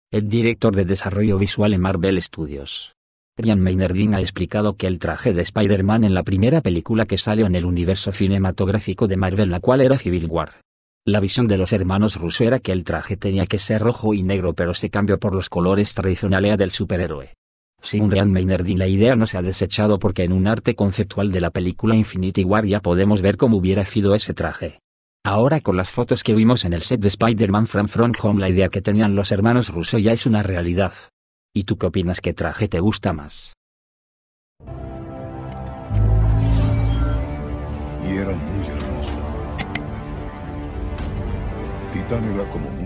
el director de desarrollo visual en Marvel Studios. Ryan Meinerding ha explicado que el traje de Spider-Man en la primera película que salió en el universo cinematográfico de Marvel, la cual era Civil War. La visión de los hermanos Russo era que el traje tenía que ser rojo y negro, pero se cambió por los colores tradicionales del superhéroe. Según Ryan Meinerding, la idea no se ha desechado porque en un arte conceptual de la película Infinity War ya podemos ver cómo hubiera sido ese traje. Ahora con las fotos que vimos en el set de Spider-Man From Home, la idea que tenían los hermanos Russo ya es una realidad. ¿Y tú qué opinas? ¿Qué traje te gusta más? Y era muy hermoso. Titán era como